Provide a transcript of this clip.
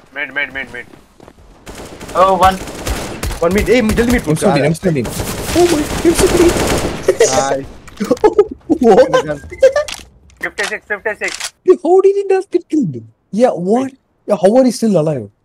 Mid. Oh, one. One mid. Hey, tell me mid. I'm still in. Oh my, I'm still in. Nice. What? 56. How did he not get killed? Yeah, what? Yeah, how are he still alive?